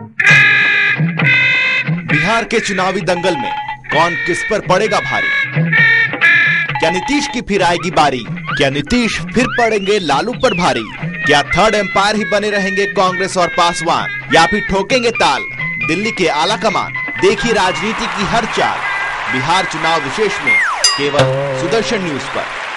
बिहार के चुनावी दंगल में कौन किस पर पड़ेगा भारी? क्या नीतीश की फिर आएगी बारी? क्या नीतीश फिर पड़ेंगे लालू पर भारी? क्या थर्ड एम्पायर ही बने रहेंगे कांग्रेस और पासवान, या फिर ठोकेंगे ताल दिल्ली के आला कमान? देखिए राजनीति की हर चाल बिहार चुनाव विशेष में केवल सुदर्शन न्यूज पर।